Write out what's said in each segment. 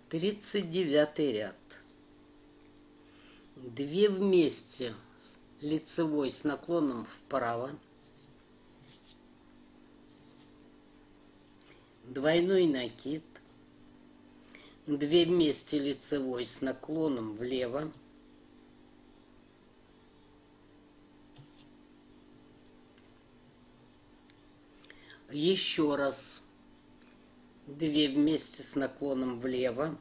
39 ряд. 2 вместе лицевой с наклоном вправо, двойной накид, 2 вместе лицевой с наклоном влево, еще раз 2 вместе с наклоном влево,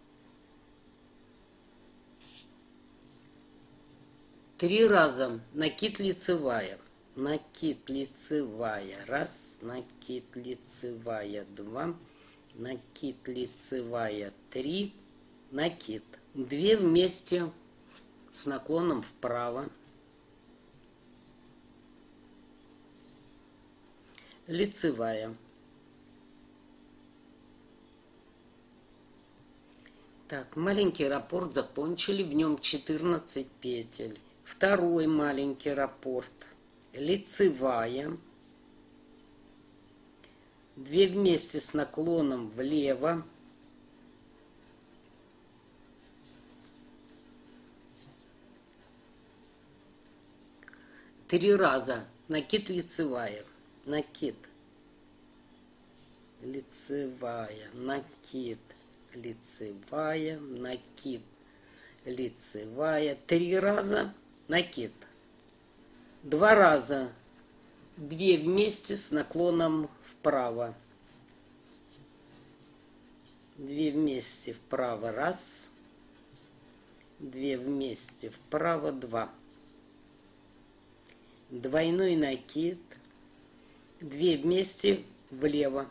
три раза накид лицевая, накид лицевая, раз, накид лицевая, два, накид лицевая, три, накид, 2 вместе с наклоном вправо, лицевая. Так, маленький раппорт закончили, в нем 14 петель. Второй маленький раппорт, лицевая, 2 вместе с наклоном влево, три раза накид лицевая, накид, лицевая, накид, лицевая, накид, лицевая, 3 раза накид, 2 раза 2 вместе с наклоном вправо, 2 вместе вправо, раз, 2 вместе вправо, 2, двойной накид, 2 вместе влево,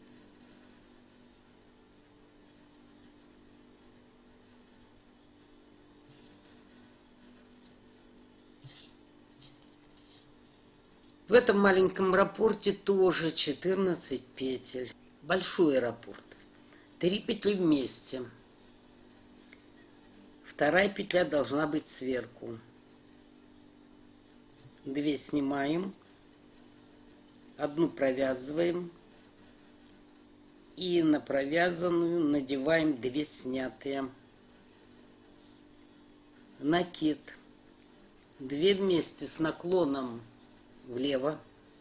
в этом маленьком раппорте тоже 14 петель. Большой раппорт. 3 петли вместе. Вторая петля должна быть сверху. 2 снимаем. Одну провязываем. И на провязанную надеваем 2 снятые. Накид. 2 вместе с наклоном влево,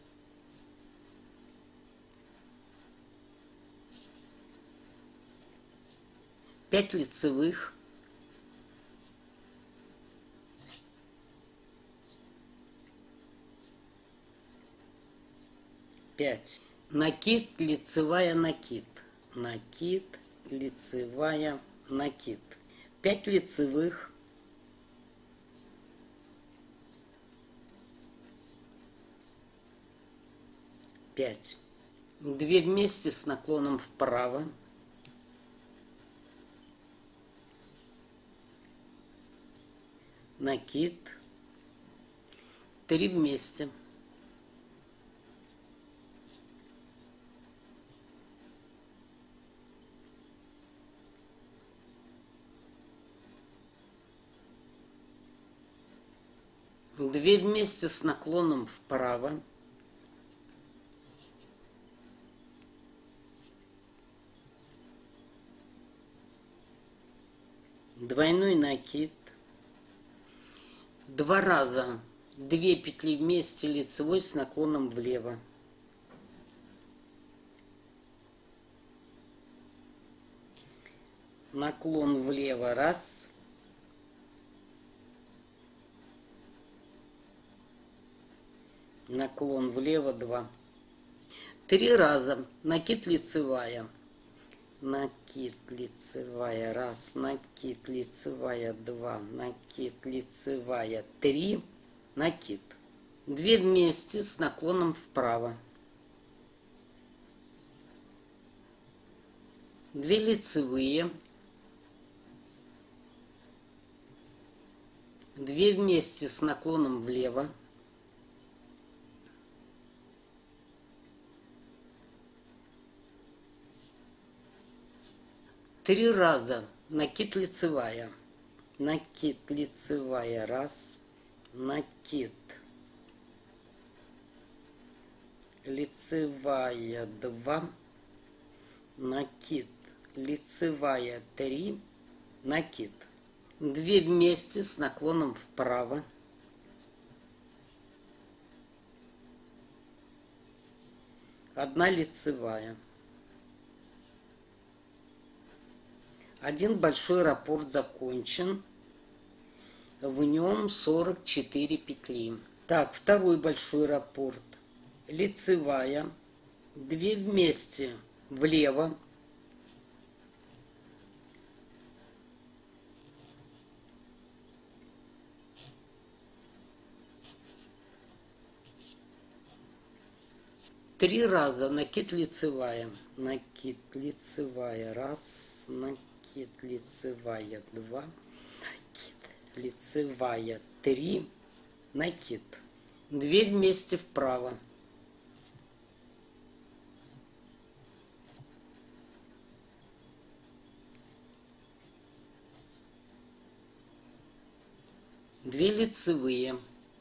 пять лицевых, пять, накид, лицевая, накид, накид, лицевая, накид, 5 лицевых, 5, 2 вместе с наклоном вправо, накид, 3 вместе, две вместе с наклоном вправо, двойной накид, 2 раза 2 петли вместе лицевой с наклоном влево, наклон влево, раз, наклон влево, 2, 3 раза накид лицевая, накид лицевая, раз, накид лицевая, 2, накид лицевая, 3, накид, 2 вместе с наклоном вправо, 2 лицевые, 2 вместе с наклоном влево, 3 раза накид лицевая, раз, накид лицевая, 2, накид лицевая 3, накид. 2 вместе с наклоном вправо. Одна лицевая. Один большой раппорт закончен. В нем 44 петли. Так, второй большой раппорт. Лицевая. 2 вместе влево. Три раза накид лицевая. Накид лицевая. Раз. Накид лицевая. Два. Накид лицевая. Три. Накид. 2 вместе вправо. Две лицевые.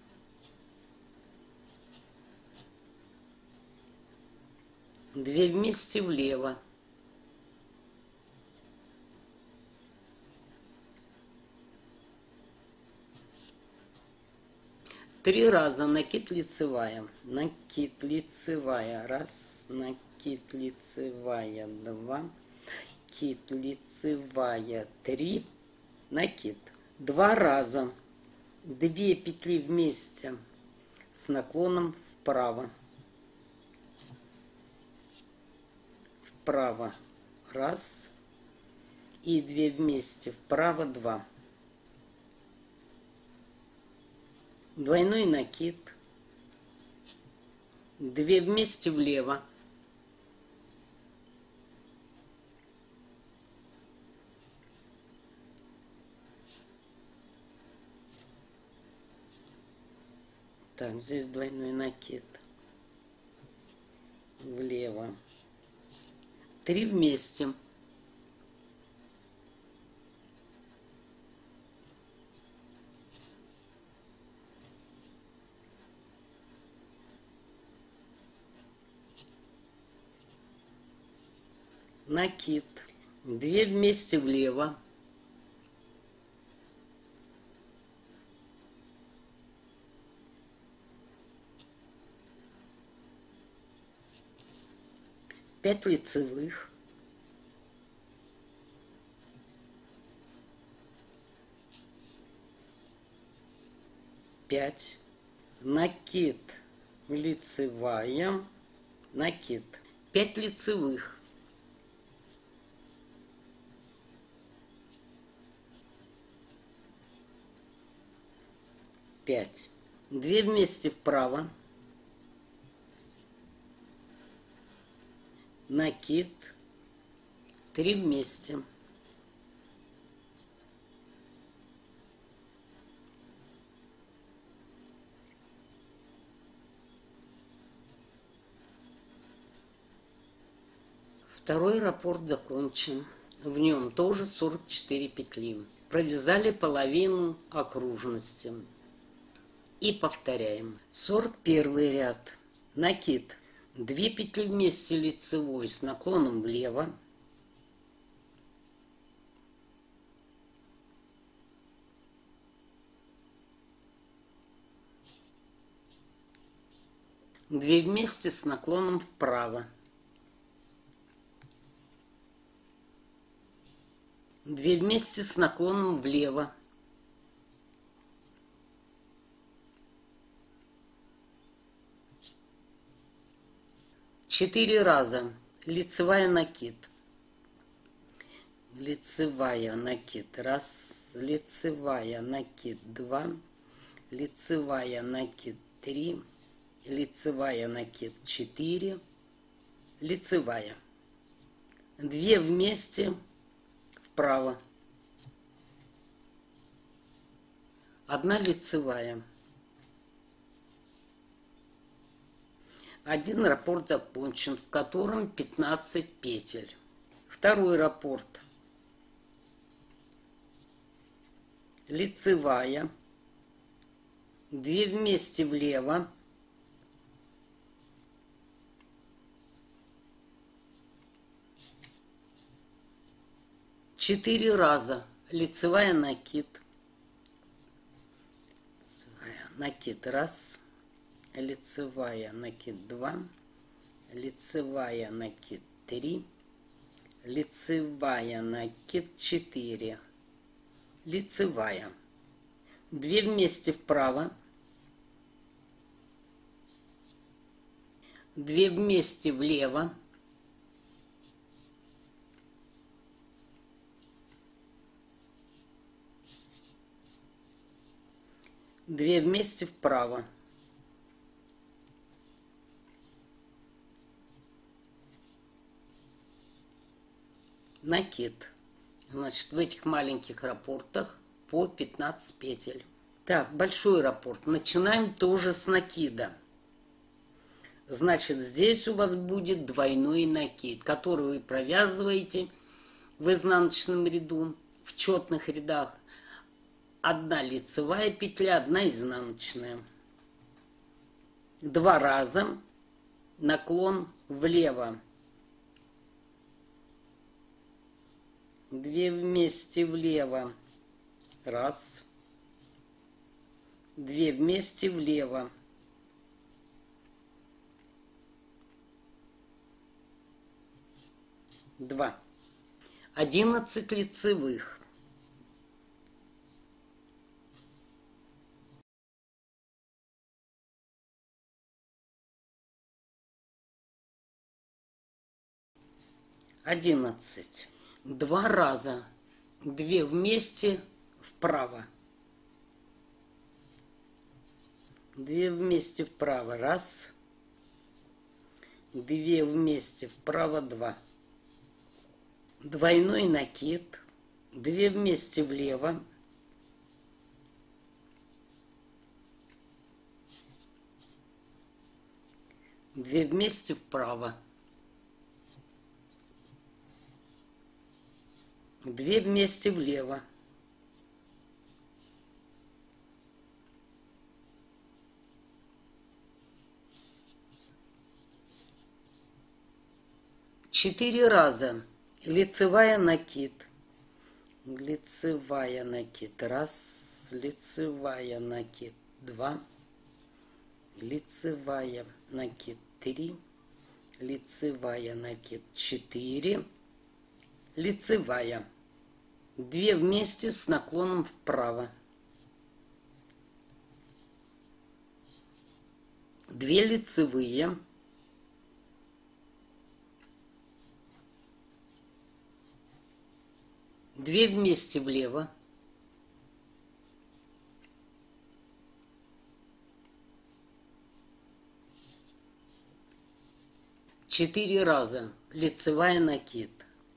Две вместе влево. Три раза накид лицевая. Накид лицевая. Раз. Накид лицевая. Два. Накид лицевая. Три. Накид. 2 раза. 2 петли вместе с наклоном вправо. Вправо. Раз. И 2 вместе вправо. 2. Двойной накид. 2 вместе влево. Так, здесь двойной накид. Влево. 3 вместе. Накид. 2 вместе влево. Пять лицевых. Пять. Накид лицевая. Накид. 5 лицевых. Пять. 2 вместе вправо. Накид. 3 вместе. Второй раппорт закончен. В нем тоже 44 петли. Провязали половину окружности. И повторяем. 41 ряд. Накид. 2 петли вместе лицевой с наклоном влево. Две вместе с наклоном вправо. 2 вместе с наклоном влево. Четыре раза. Лицевая накид. Лицевая накид. Раз. Лицевая накид. 2. Лицевая накид. 3. Лицевая накид. 4. Лицевая. 2 вместе вправо. 1 лицевая. 1 раппорт закончен, в котором 15 петель. Второй раппорт. Лицевая. 2 вместе влево. 4 раза. Лицевая накид. Накид 1. Лицевая накид 2. Лицевая накид 3. Лицевая накид 4. Лицевая. 2 вместе вправо. 2 вместе влево. 2 вместе вправо. Накид. Значит, в этих маленьких рапортах по 15 петель. Так, большой раппорт. Начинаем тоже с накида. Значит, здесь у вас будет двойной накид, который вы провязываете в изнаночном ряду, в четных рядах. 1 лицевая петля, 1 изнаночная. 2 раза наклон влево. 2 вместе влево. 1. 2 вместе влево. 2. 11 лицевых. Одиннадцать. 2 раза. 2 вместе вправо. 2 вместе вправо. 1. 2 вместе вправо. 2. Двойной накид. 2 вместе влево. 2 вместе вправо. 2 вместе влево. 4 раза. Лицевая накид. Лицевая накид. 1. Лицевая накид. 2. Лицевая накид. 3. Лицевая накид. 4. Лицевая. 2 вместе с наклоном вправо. 2 лицевые. 2 вместе влево. 4 раза. Лицевая накид.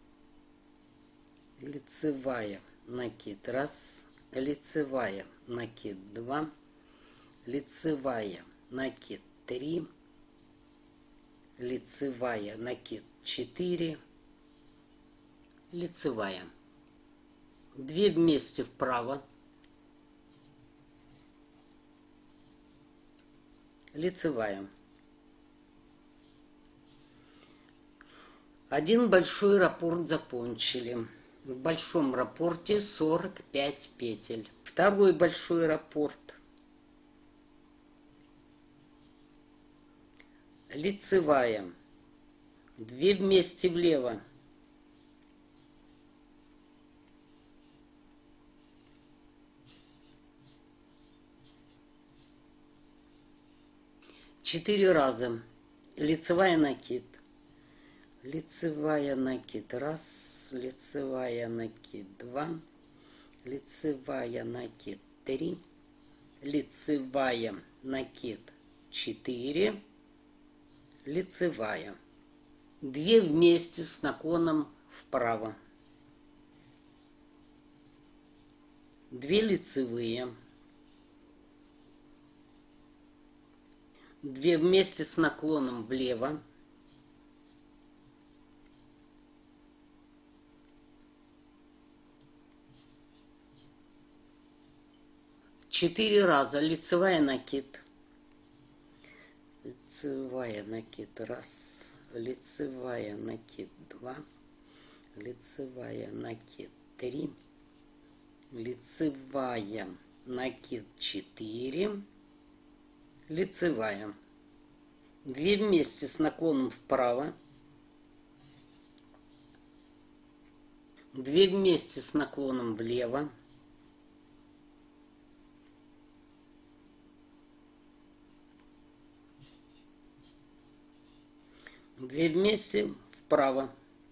Лицевая накид. 1. Лицевая накид. 2. Лицевая накид. 3. Лицевая накид. 4. Лицевая. 2 вместе вправо. Лицевая. 1 большой раппорт закончили. В большом раппорте 45 петель. 2 большой раппорт. Лицевая. 2 вместе влево. 4 раза. Лицевая накид. Лицевая накид. 1. Лицевая накид. 2. Лицевая накид. 3. Лицевая накид. 4. Лицевая. 2 вместе с наклоном вправо. 2 лицевые. 2 вместе с наклоном влево. 4 раза. Лицевая накид. Лицевая накид. 1. Лицевая накид. 2. лицевая, накид 3, лицевая, накид 4, лицевая. 2 вместе с наклоном вправо, 2 вместе с наклоном влево, 2 вместе вправо,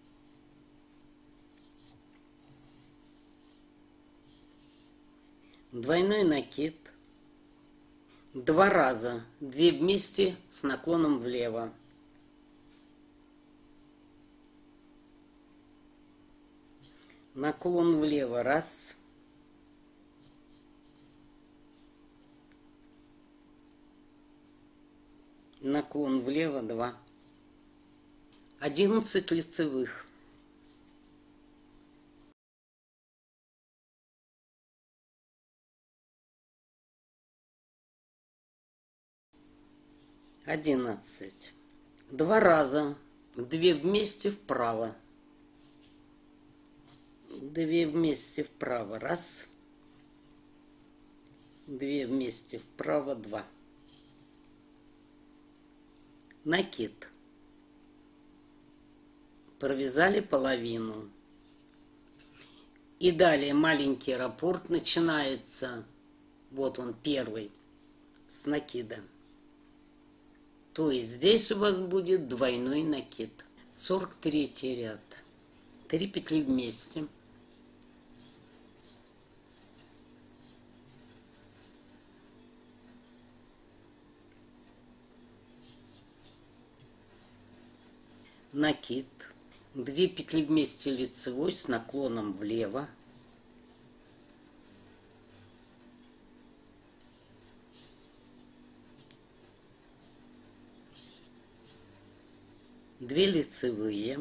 2 накид, 2 раза, 2 вместе с наклоном влево, наклон влево 1, наклон влево 2, 11 лицевых. Одиннадцать. 2 раза, 2 вместе вправо, 2 вместе вправо 1, 2 вместе вправо 2. Накид. Провязали половину. И далее маленький раппорт начинается, вот он первый, с накида. То есть здесь у вас будет двойной накид. 43 ряд. 3 петли вместе. Накид. 2 петли вместе лицевой с наклоном влево. Две лицевые,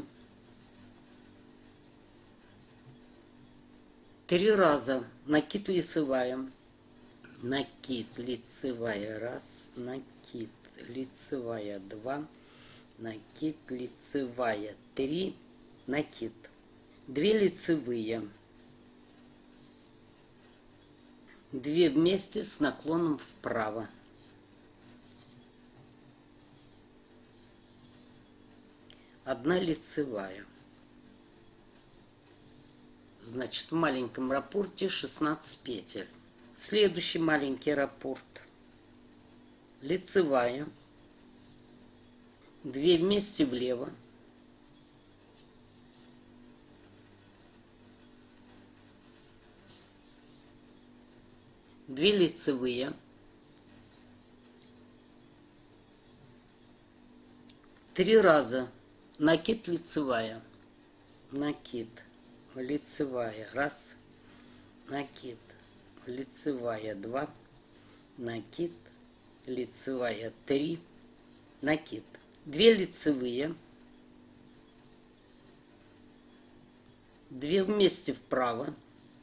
3 раза накид лицевая, накид лицевая 1, накид лицевая 2, накид лицевая 3, накид, 2 лицевые, 2 вместе с наклоном вправо. Одна лицевая. Значит, в маленьком раппорте 16 петель. Следующий маленький раппорт. Лицевая. 2 вместе влево. 2 лицевые. 3 раза. Накид лицевая, накид лицевая 1, накид лицевая 2, накид лицевая 3, накид, 2 лицевые, 2 вместе вправо,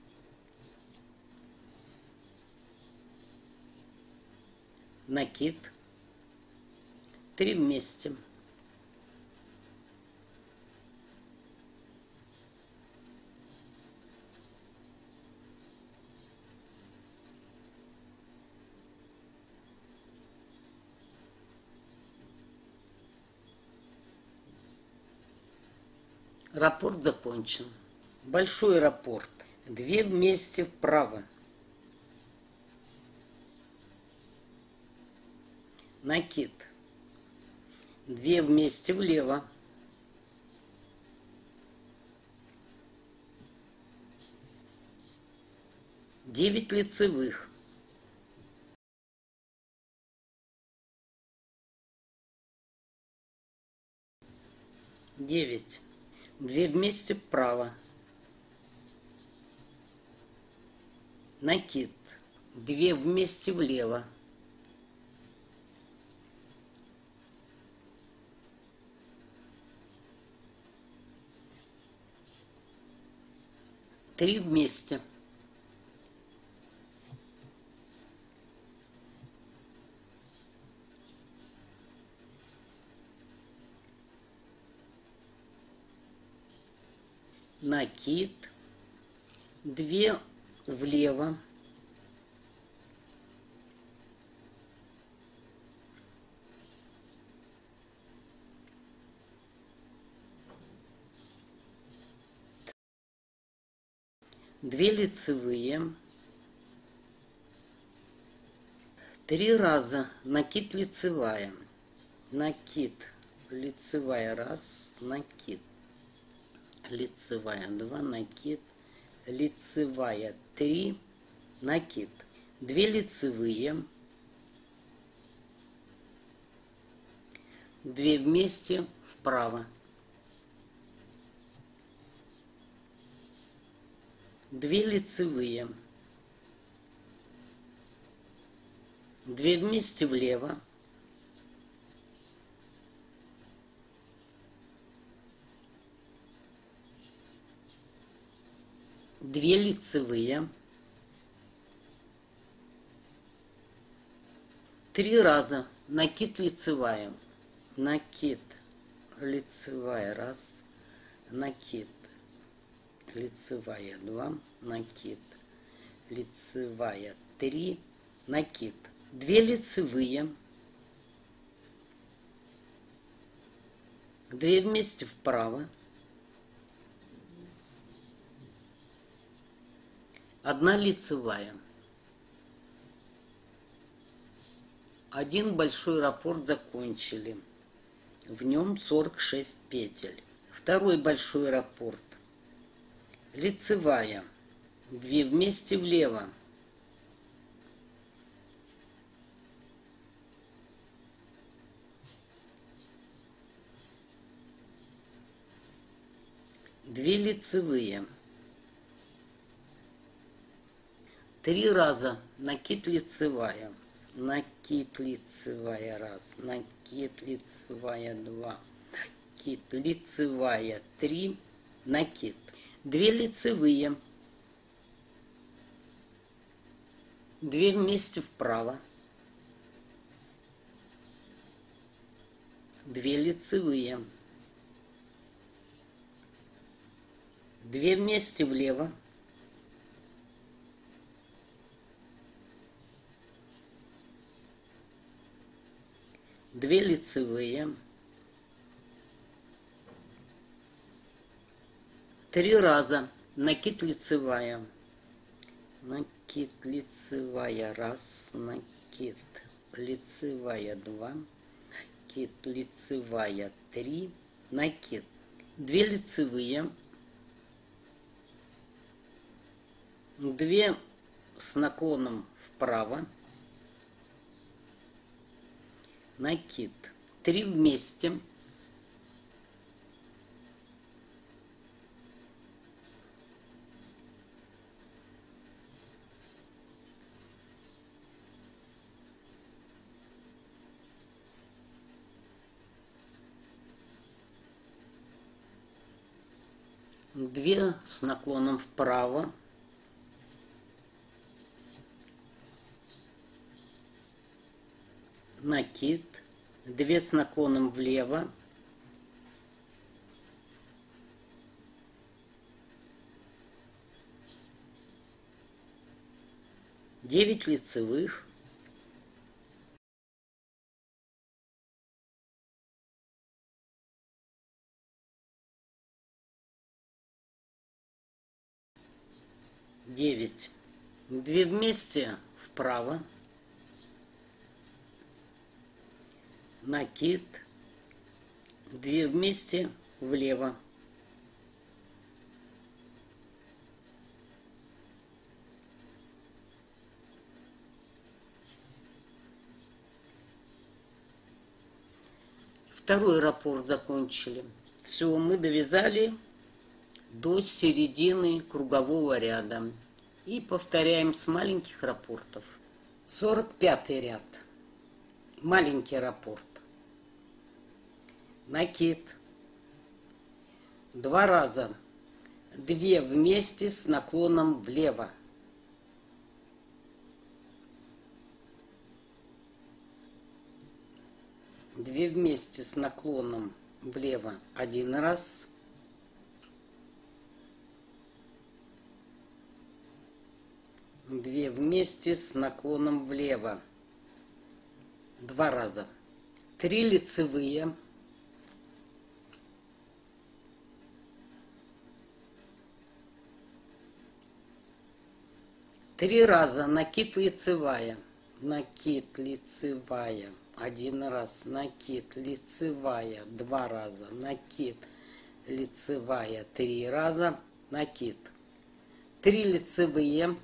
накид, 3 вместе. Раппорт закончен. Большой раппорт. 2 вместе вправо. Накид. 2 вместе влево. Девять лицевых. Девять. 2 вместе вправо. Накид. 2 вместе влево. Три вместе. накид, 2 влево, две лицевые, 3 раза накид, лицевая, накид, лицевая, раз, накид, лицевая, 2, накид, лицевая, 3, накид, 2 лицевые, 2 вместе вправо, 2 лицевые, 2 вместе влево, 2 лицевые, 3 раза накид, лицевая, накид, лицевая, раз, накид, лицевая, 2, накид, лицевая, 3, накид, 2 лицевые, 2 вместе вправо, 1 лицевая, 1 большой раппорт закончили, в нем 46 петель. Второй большой раппорт, лицевая, 2 вместе влево, 2 лицевые, 3 раза накид, лицевая, накид, лицевая, раз, накид, лицевая, 2, накид, лицевая, 3, накид, 2 лицевые, 2 вместе вправо, 2 лицевые, 2 вместе влево, 2 лицевые, 3 раза накид, лицевая, накид, лицевая, раз, накид, лицевая, 2, накид, лицевая, 3, накид, 2 лицевые, 2 с наклоном вправо, накид, 3 вместе, 2 с наклоном вправо, накид, 2 с наклоном влево, 9 лицевых, 9, 2 вместе вправо, накид, 2 вместе влево, 2 раппорт закончили. Все, мы довязали до середины кругового ряда. И повторяем с маленьких раппортов. 45 ряд. Маленький раппорт. Накид. 2 раза. 2 вместе с наклоном влево. 2 вместе с наклоном влево 1 раз. 2 вместе с наклоном влево, 2 раза. 3 лицевые, 3 раза накид лицевая, накид лицевая, 1 раз, накид лицевая, 2 раза, накид лицевая, 3 раза, накид. 3 лицевые,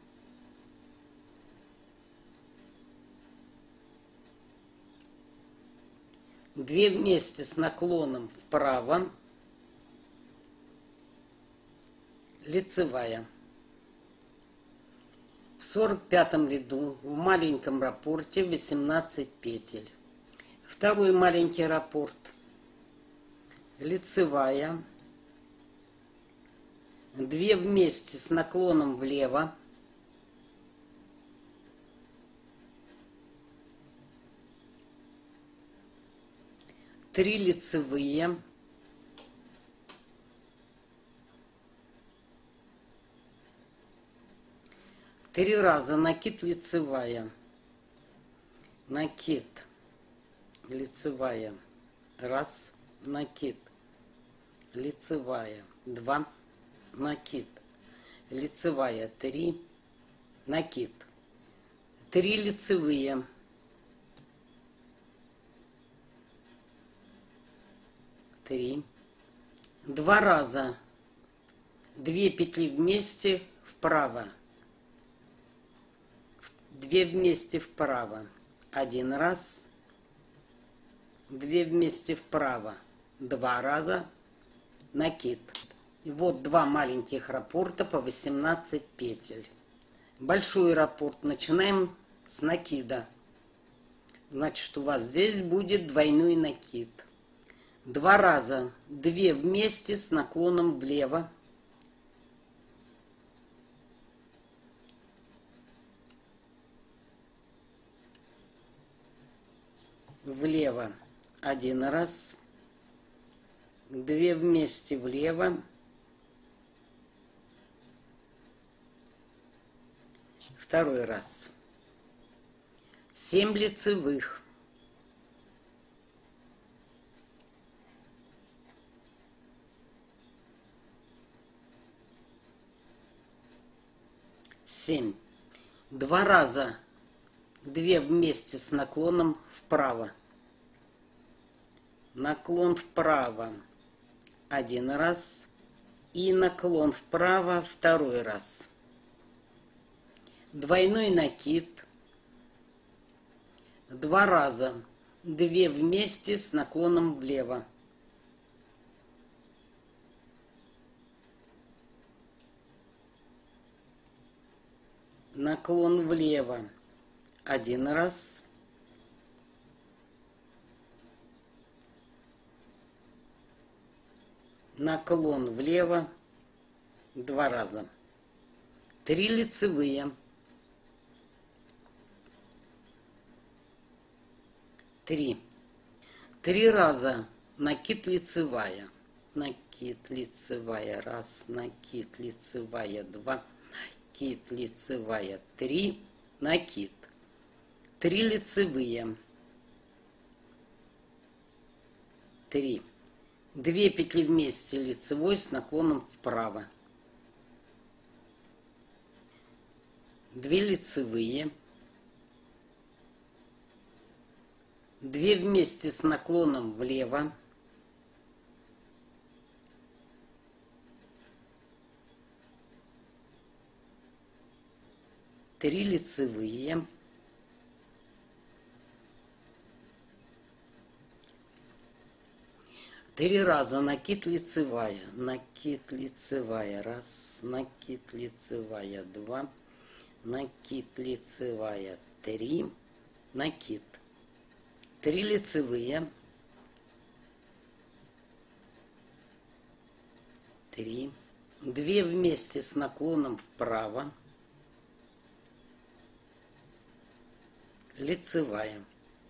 2 вместе с наклоном вправо, лицевая. В 45 ряду в маленьком раппорте 18 петель. Второй маленький раппорт, лицевая, 2 вместе с наклоном влево, 3 лицевые, 3 раза накид лицевая, накид лицевая, раз, накид лицевая, 2, накид лицевая, 3, накид, 3 лицевые, 3, 2 раза, 2 петли вместе вправо, 2 вместе вправо, 1 раз, 2 вместе вправо, 2 раза, накид. И вот 2 маленьких раппорта по 18 петель. Большой раппорт начинаем с накида. Значит, у вас здесь будет двойной накид. 2 раза, 2 вместе с наклоном влево, влево, 1 раз, 2 вместе влево, второй раз, 7 лицевых, 7, 2 раза, 2 вместе с наклоном вправо, наклон вправо, 1 раз, и наклон вправо, второй раз. Двойной накид, 2 раза, 2 вместе с наклоном влево, наклон влево, 1 раз, наклон влево, 2 раза, 3 лицевые, 3, 3 раза, накид лицевая, накид лицевая, раз, накид лицевая, 2, накид лицевая, 3, накид, 3 лицевые, 3, 2 петли вместе лицевой с наклоном вправо, 2 лицевые, 2 вместе с наклоном влево, 3 лицевые, 3 раза накид лицевая, раз, накид лицевая, 2, накид лицевая, 3, накид, 3 лицевые, 3, 2 вместе с наклоном вправо, лицевая.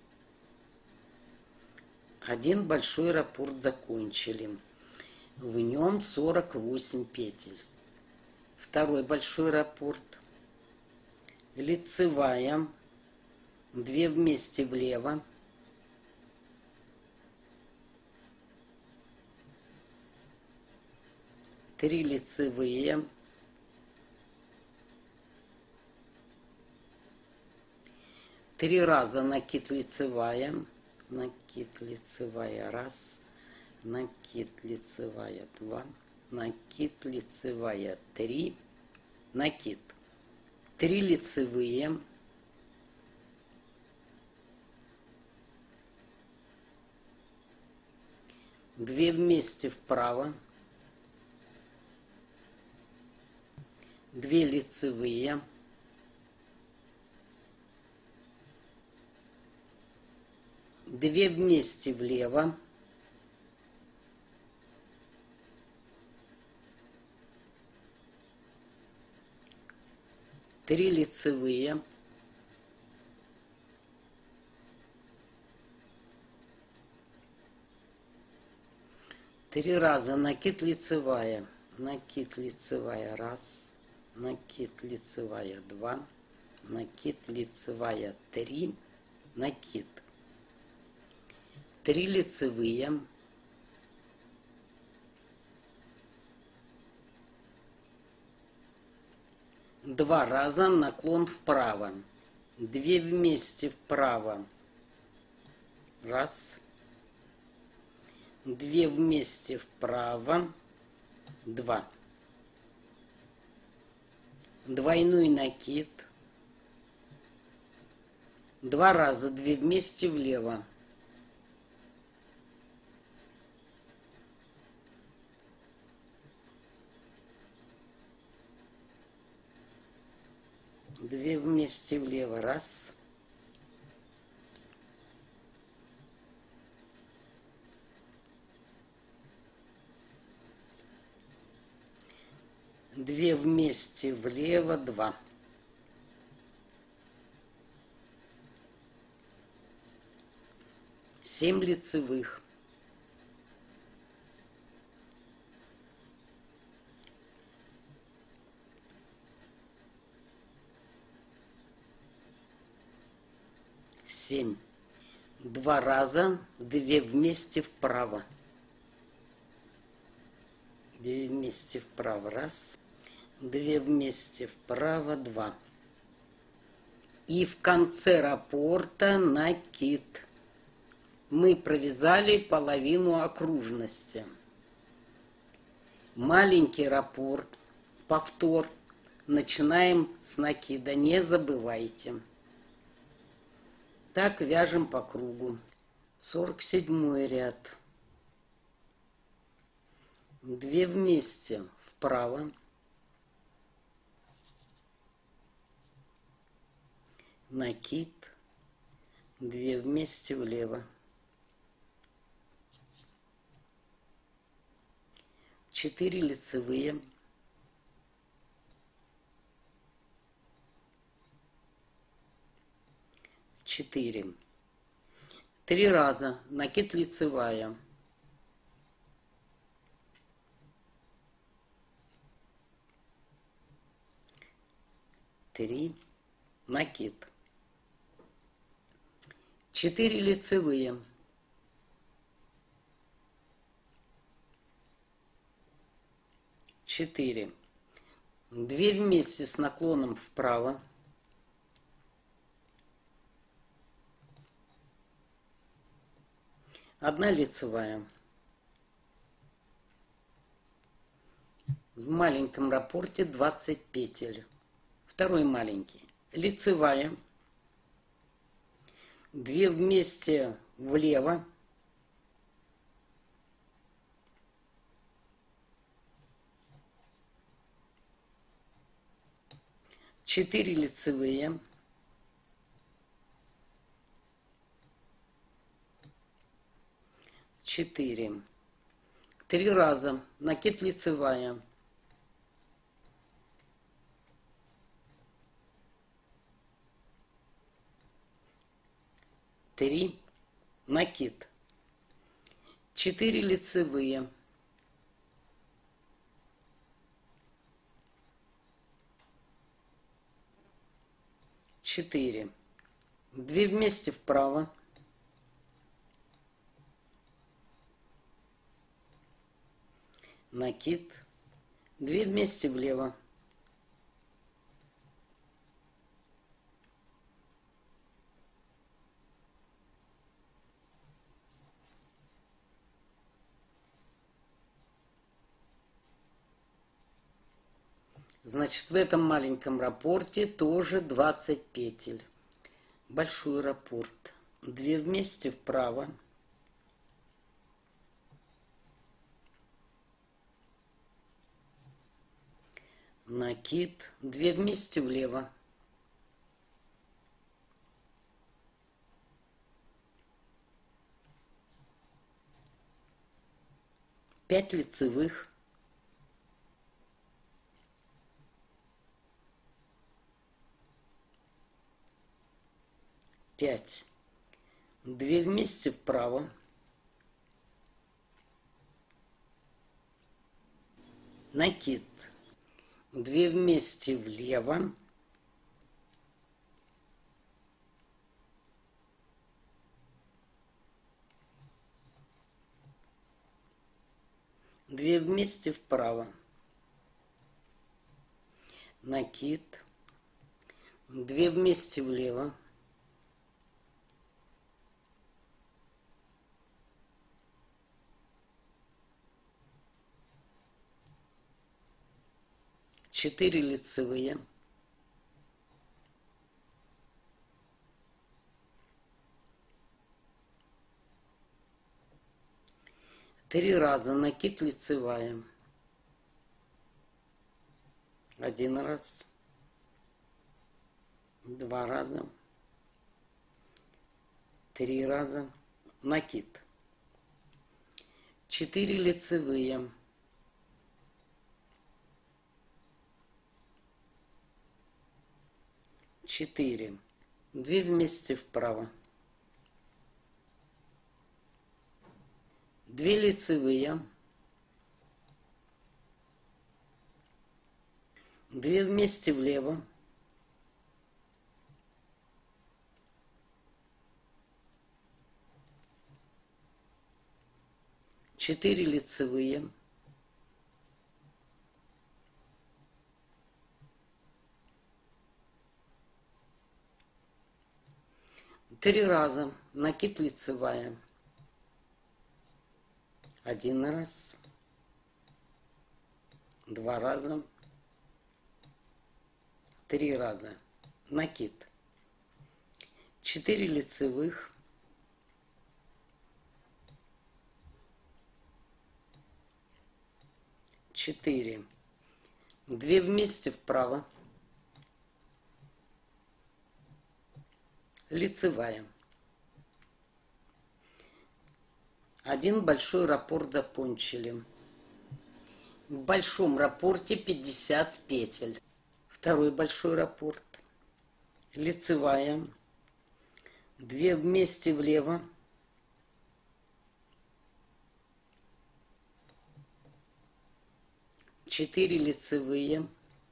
1 большой раппорт закончили. В нем 48 петель. Второй большой раппорт. лицевая, 2 вместе влево, 3 лицевые, 3 раза накид лицевая, 1, накид лицевая 2, накид лицевая 3, накид, 3 лицевые, 2 вместе вправо, 2 лицевые, 2 вместе влево, 3 лицевые, 3 раза накид лицевая, 1, накид лицевая 2, накид лицевая 3, накид, 3 лицевые, 2 раза наклон вправо, 2 вместе вправо, 1, 2 вместе вправо, 2, двойной накид, 2 раза 2 вместе влево, 2 вместе влево, 1, 2 вместе влево, 2, 7 лицевых, 7, 2 раза 2 вместе вправо, 2 вместе вправо, 1, 2 вместе вправо, 2. И в конце раппорта накид. Мы провязали половину окружности. Маленький раппорт, повтор. Начинаем с накида, не забывайте. Так вяжем по кругу. 47 ряд. 2 вместе вправо, накид, 2 вместе влево, 4 лицевые, 4, 3 раза накид лицевая, 3, накид, 4 лицевые, 4, 2 вместе с наклоном вправо, 1 лицевая. В маленьком раппорте 20 петель. Второй маленький. Лицевая. 2 вместе влево. 4 лицевые. 4. 3 раза накид лицевая. 3, накид, 4 лицевые, 4. 2 вместе вправо. Накид. 2 вместе влево. Значит, в этом маленьком раппорте тоже 20 петель. Большой раппорт. 2 вместе вправо. Накид. 2 вместе влево. Пять лицевых. Пять. 2 вместе вправо. Накид. 2 вместе влево. Две вместе вправо. Накид. 2 вместе влево. Четыре лицевые. Три раза накид лицевая. Один раз. Два раза. Три раза. Накид. Четыре лицевые. Четыре. 2 вместе вправо. 2 лицевые. 2 вместе влево. 4 лицевые. 3 раза накид лицевая. Один раз. Два раза. Три раза накид. 4 лицевых. 4. 2 вместе вправо. Лицевая. Один большой раппорт закончили. В большом раппорте 50 петель. Второй большой раппорт. Лицевая. 2 вместе влево. Четыре лицевые.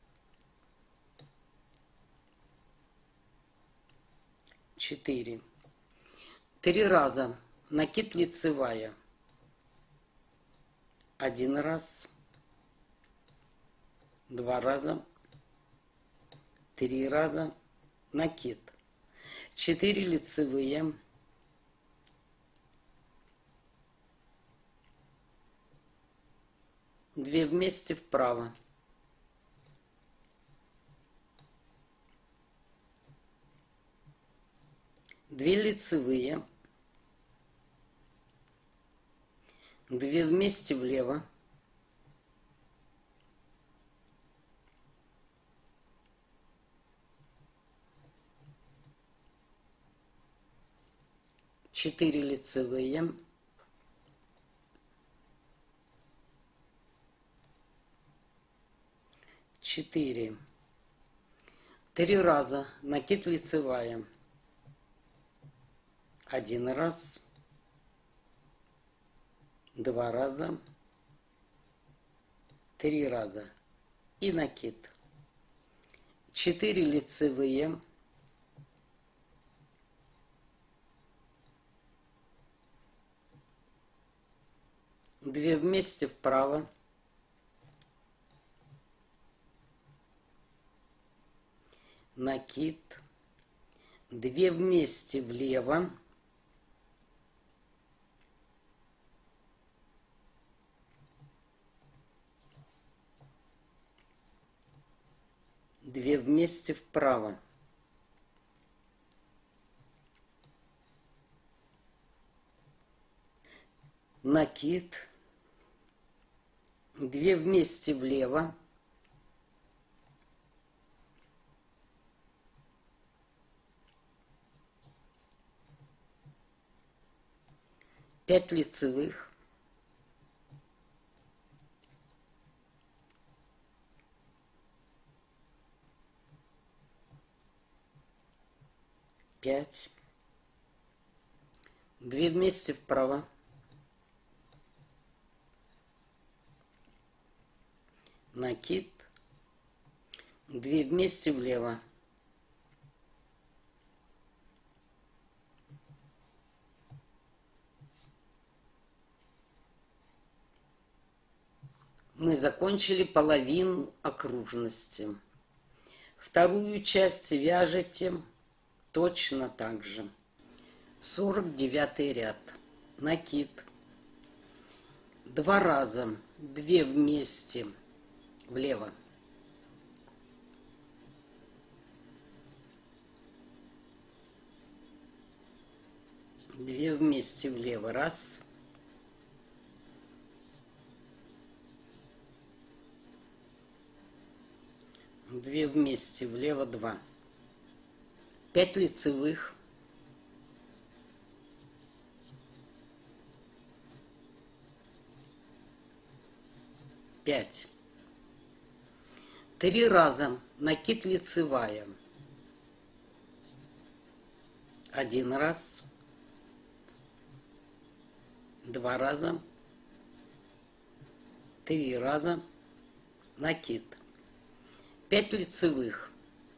4. 3 раза накид лицевая. Один раз. Два раза. Три раза накид. 4 лицевые. 2 вместе вправо. 2 лицевые. 2 вместе влево. 4 лицевые. 4. 3 раза накид лицевая. Один раз. Два раза. Три раза. И накид. 4 лицевые. 2 вместе вправо, накид, 2 вместе влево, две вместе вправо, накид, 2 вместе влево, пять лицевых, пять, 2 вместе вправо, накид, 2 вместе влево, мы закончили половину окружности. Вторую часть вяжете точно так же. 49 ряд. Накид. 2 раза, 2 вместе влево. Две вместе влево. Раз. Две вместе влево. 2. 5 лицевых. Пять. 3 раза накид лицевая. 1 раз. 2 раза. 3 раза накид. 5 лицевых.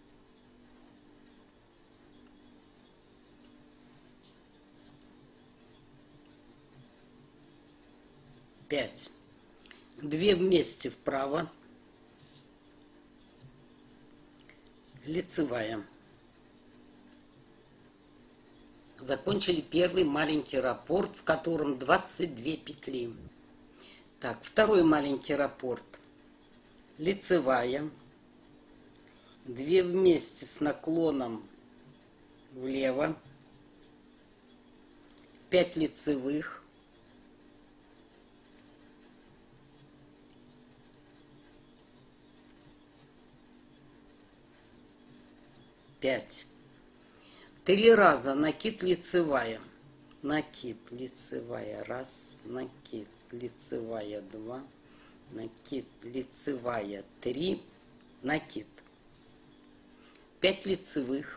5. 2 вместе вправо. Лицевая. Закончили первый маленький раппорт, в котором 22 петли. Так, второй маленький раппорт. Лицевая. 2 вместе с наклоном влево. 5 лицевых. 5. 3 раза накид лицевая. Накид лицевая. 1. Накид лицевая. 2. Накид лицевая. 3. Накид. 5 лицевых.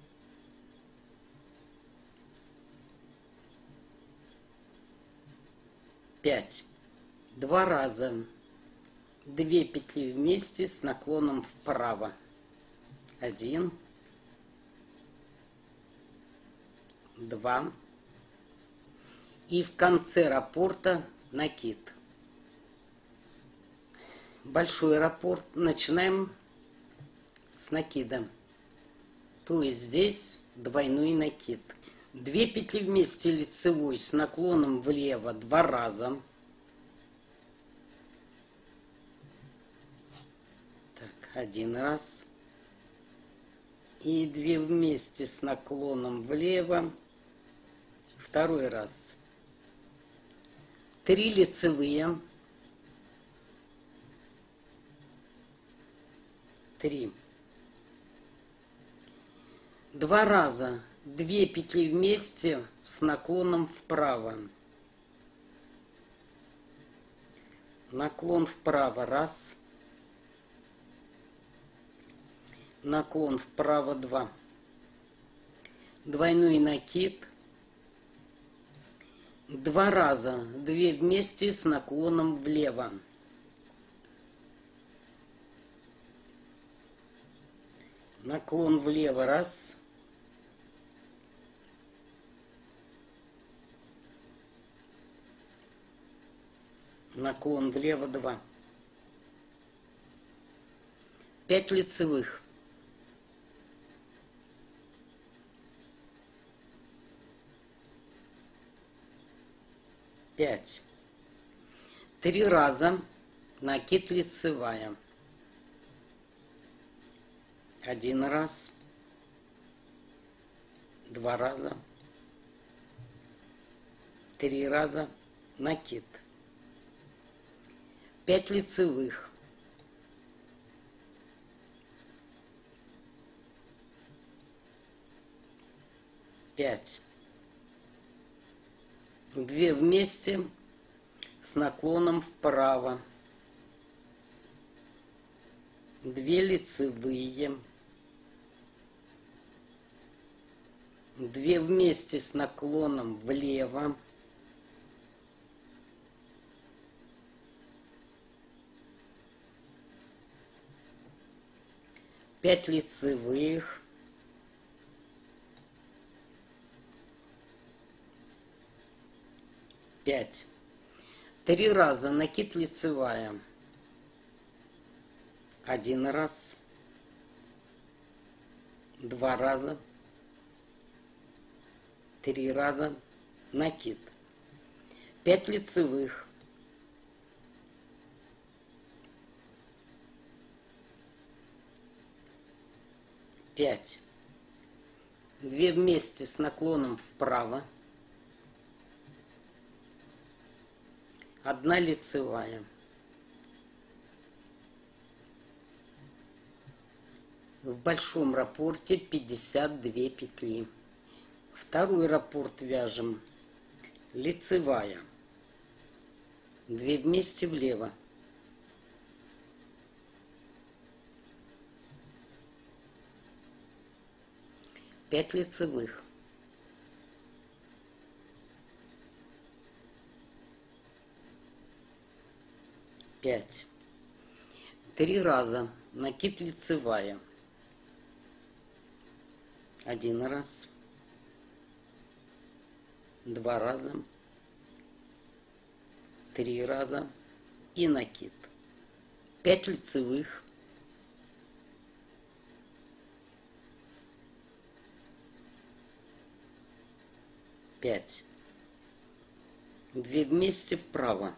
5. 2 раза. 2 петли вместе с наклоном вправо. 1. 2. И в конце раппорта накид. Большой раппорт. Начинаем с накида. То есть здесь двойной накид. 2 петли вместе лицевой с наклоном влево 2 раза. Так, 1 раз. И 2 вместе с наклоном влево 2 раз. 3 лицевые. 3. 2 раза. 2 петли вместе с наклоном вправо. Наклон вправо. 1. Наклон вправо. 2. Двойной накид. 2 раза. 2 вместе с наклоном влево. Наклон влево. 1. наклон влево 2. 5 лицевых. 5. 3 раза накид лицевая. 1 раз, 2 раза, 3 раза накид. 5 лицевых. 5. 2 вместе с наклоном вправо. 2 лицевые. 2 вместе с наклоном влево. 5 лицевых. 5. 3 раза накид лицевая. 1 раз, 2 раза, 3 раза накид. 5 лицевых. 5. 2 вместе с наклоном вправо. 1 лицевая. В большом раппорте 52 петли. Второй раппорт вяжем. Лицевая. 2 вместе влево. 5 лицевых. 5. 3 раза накид лицевая. 1 раз, 2 раза, 3 раза и накид. 5 лицевых. 5. 2 вместе вправо.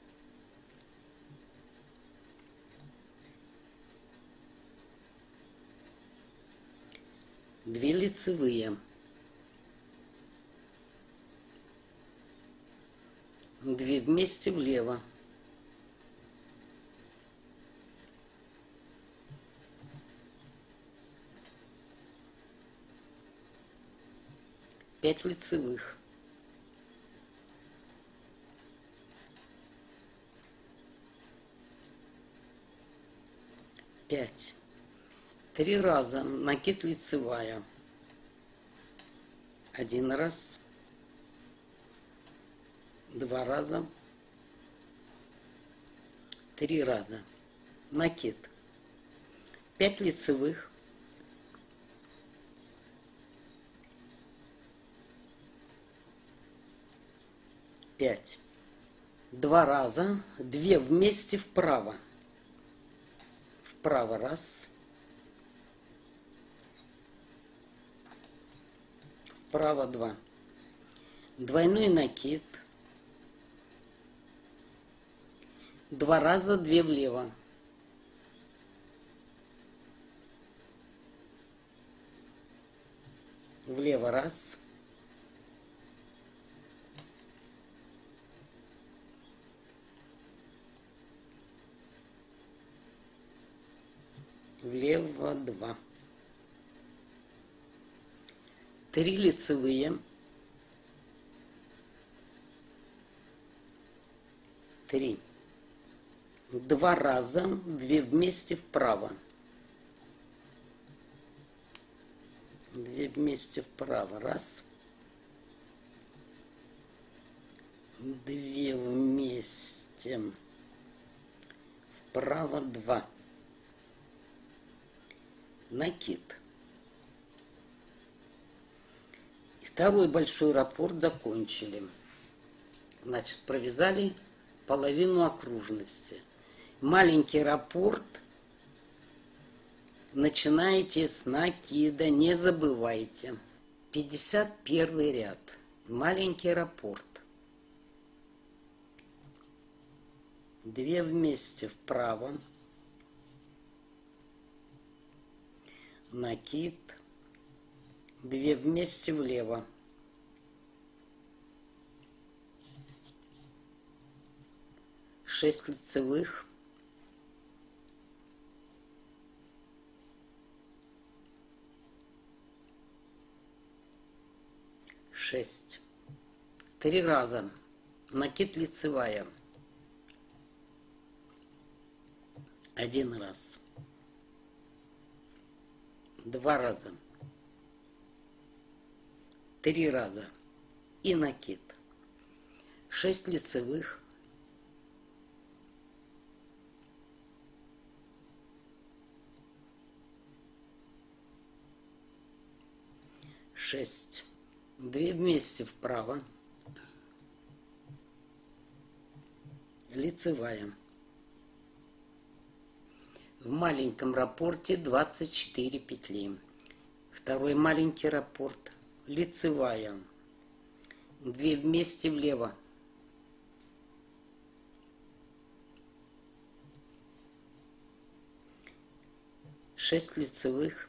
2 лицевые. 2 вместе влево. 5 лицевых. 5. 3 раза накид лицевая. 1 раз, 2 раза, 3 раза накид. 5 лицевых. 5. 2 раза, 2 вместе вправо. Вправо раз. Вправо 2. Двойной накид. 2 раза, 2 влево. Влево раз. Влево 2. 3 лицевые. 3. 2 раза, 2 вместе вправо. 2 вместе вправо. Раз. 2 вместе вправо 2. Накид. И второй большой раппорт закончили. Значит, провязали половину окружности. Маленький раппорт начинаете с накида, не забывайте. 51 ряд. Маленький раппорт. 2 вместе вправо. Накид. 2 вместе влево. Шесть лицевых. Шесть. 3 раза. Накид лицевая. 1 раз. 2 раза. 3 раза. И накид. 6 лицевых. 6. 2 вместе вправо. Лицевая. В маленьком раппорте 24 петли. Второй маленький раппорт. Лицевая. 2 вместе влево. Шесть лицевых.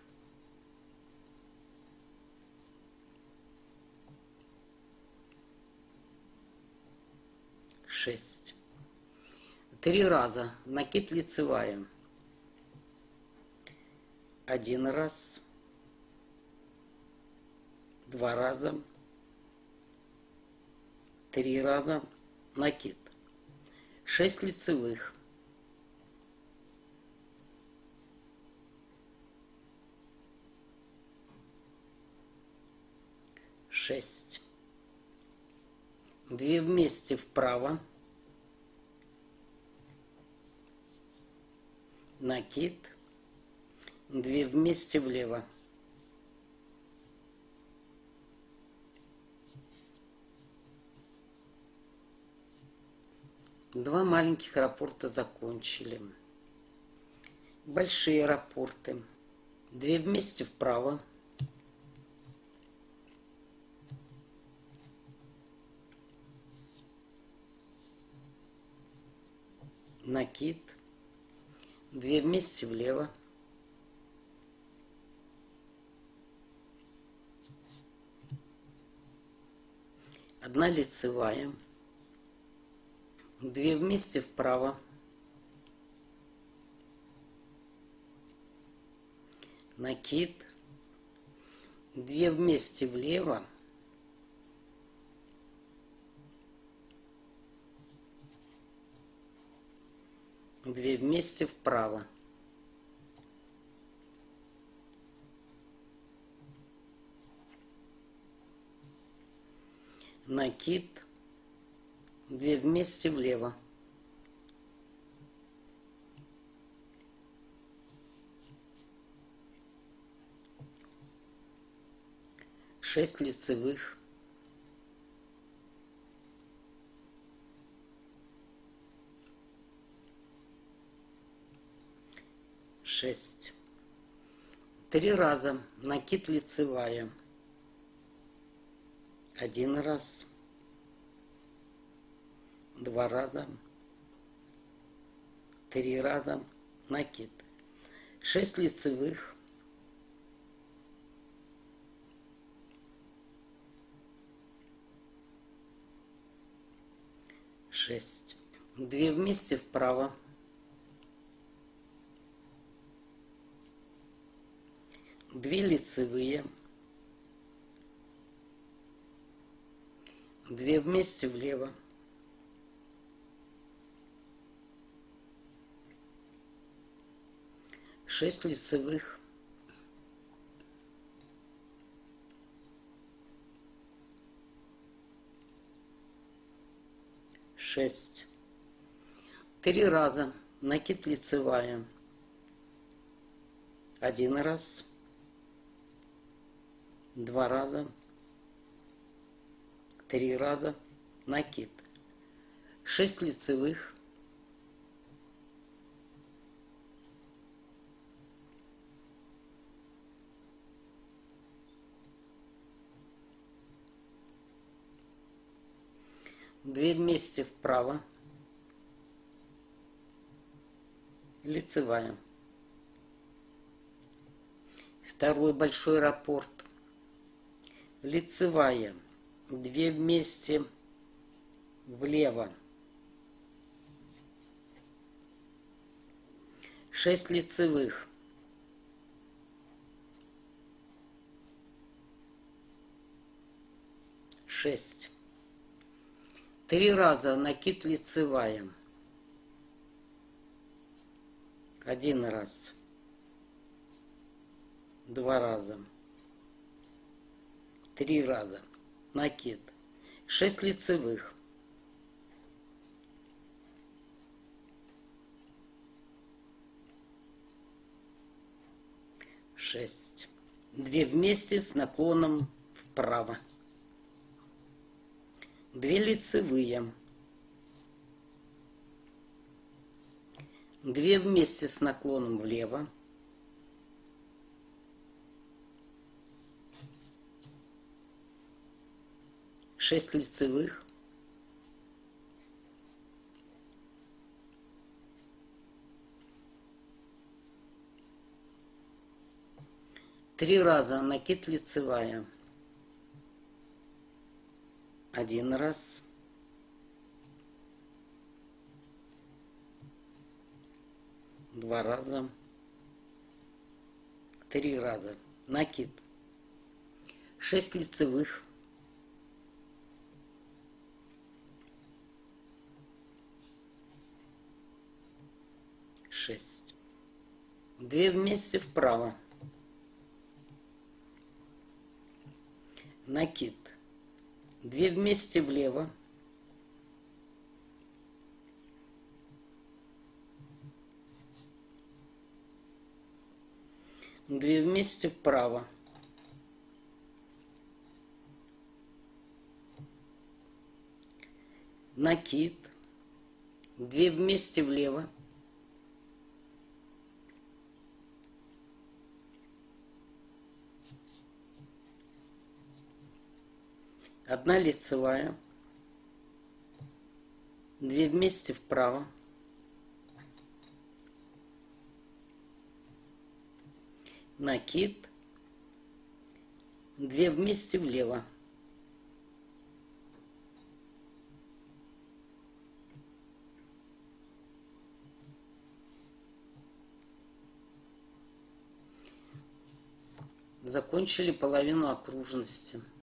6. 3 раза. Накид лицевая. 1 раз. 2 раза. 3 раза. Накид. 6 лицевых. 6. 2 вместе вправо. Накид. 2 вместе влево. Два маленьких раппорта закончили. Большие раппорты. 2 вместе вправо. Накид. 2 вместе влево. Одна лицевая. 2 вместе вправо. Накид. 2 вместе влево. Две вместе вправо. Накид. 2 вместе влево. Шесть лицевых. 6. 3 раза. Накид лицевая. 1 раз. 2 раза. 3 раза. Накид. 6 лицевых. 6. 2 вместе вправо. 2 лицевые. 2 вместе влево. 6 лицевых. 6. 3 раза. Накид лицевая. 1 раз. 2 раза. 3 раза. Накид. 6 лицевых, две вместе вправо, лицевая. Второй большой раппорт, лицевая, 2 вместе влево, 6 лицевых, шесть. 3 раза накид лицевая, 1 раз, 2 раза, 3 раза накид, 6 лицевых, шесть. 2 вместе с наклоном вправо, 2 лицевые, 2 вместе с наклоном влево, 6 лицевых, 3 раза накид лицевая, 1 раз, 2 раза, 3 раза накид, 6 лицевых, 6. 2 вместе вправо, накид, 2 вместе влево, 2 вместе вправо, накид, 2 вместе влево, 1 лицевая, 2 вместе вправо, накид, 2 вместе влево, закончили половину окружности.